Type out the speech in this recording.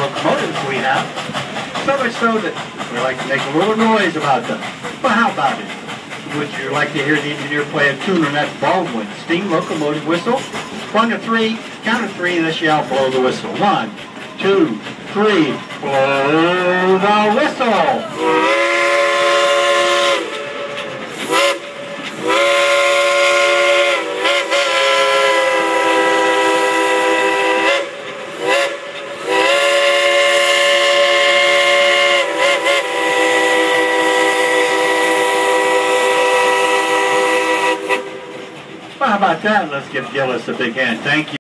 locomotives we have. So much so that we like to make a little noise about them. Well, how about it? Would you like to hear the engineer play a tune on that Baldwin steam locomotive whistle? 1 to 3, count to 3, this shall blow the whistle. 1, 2, 3, blow the whistle! Well, how about that? Let's give Gillis a big hand. Thank you.